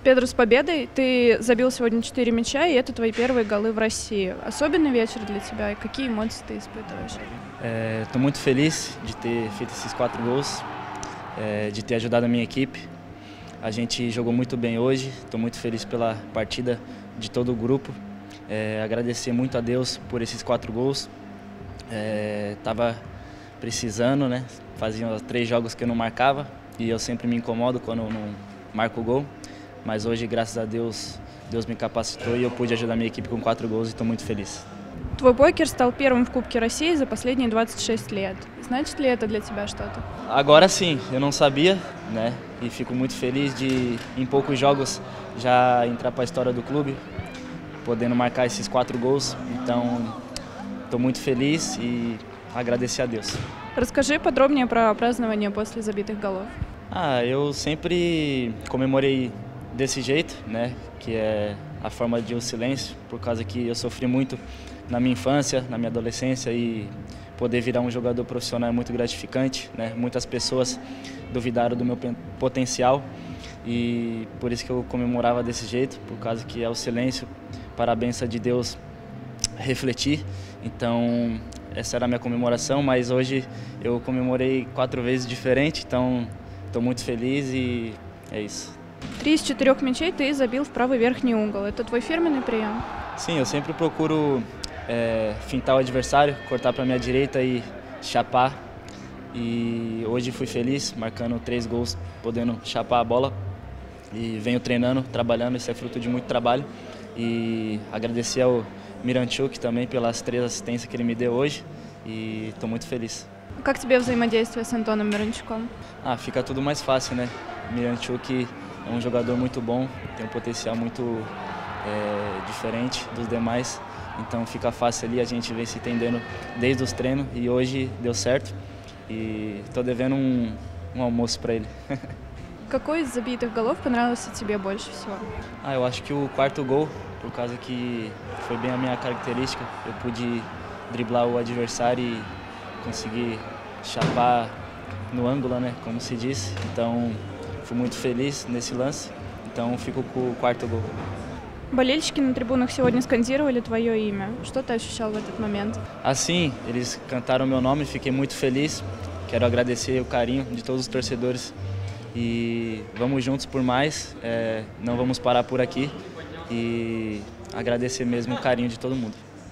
Педро, с победой! Ты забил сегодня 4 мяча, и это твои первые голы в России. Особенный вечер для тебя, и какие эмоции ты испытываешь? Estou muito feliz de ter feito esses 4 gols, de ter ajudado a minha equipe. A gente jogou muito bem hoje, estou muito feliz pela partida de todo o grupo. Agradecer muito a Deus por esses 4 gols. Tava precisando, né? Fazia 3 jogos que eu não marcava e eu sempre me incomodo quando eu não marco o gol. Mas hoje, graças a Deus, Deus me capacitou e eu pude ajudar a minha equipe com 4 gols e estou muito feliz. Твой покер стал первым в Кубке России за последние 26 лет. Значит ли это для тебя что-то? Agora sim, eu não sabia, né? E fico muito feliz de, em poucos jogos, já entrar para a história do clube, podendo marcar esses 4 gols. Então, estou muito feliz e agradecer a Deus. Расскажи подробнее про празднование после забитых голов. Eu sempre comemorei desse jeito, né? Que é a forma de um silêncio, por causa que eu sofri muito na minha infância, na minha adolescência, e poder virar um jogador profissional é muito gratificante, né? Muitas pessoas duvidaram do meu potencial e por isso que eu comemorava desse jeito, por causa que é o silêncio para a bênção de Deus refletir. Então essa era a minha comemoração, mas hoje eu comemorei 4 vezes diferente, então estou muito feliz e é isso. 3 из 4 мячей ты забил в правый верхний угол. Это твой фирменный прием? Sim, eu sempre procuro fintar o adversário, cortar para minha direita e chapar. E hoje fui feliz, marcando 3 gols, podendo chapar a bola. E venho treinando, trabalhando, isso é fruto de muito trabalho. E agradecer ao Miranchuk também pelas 3 assistências que ele me deu hoje. E estou muito feliz. Как тебе взаимодействие с Антоном Миранчуком? Fica tudo mais fácil, né? Miranchuk é um jogador muito bom, tem um potencial muito diferente dos demais, então fica fácil ali, a gente vem se entendendo desde os treinos e hoje deu certo e estou devendo um almoço para ele. Какой из забитых голов понравился тебе больше всего? Eu acho que o 4º gol, por causa que foi bem a minha característica, eu pude driblar o adversário e conseguir chapar no ângulo, né, como se diz, então fui muito feliz nesse lance, então fico com o 4º gol. Болельщики на трибунах сегодня скандировали твое имя. Что ты ощущал в этот момент? Assim, eles cantaram meu nome, fiquei muito feliz. Quero agradecer o carinho de todos os torcedores e vamos juntos por mais. Não vamos parar por aqui e agradecer mesmo o carinho de todo mundo.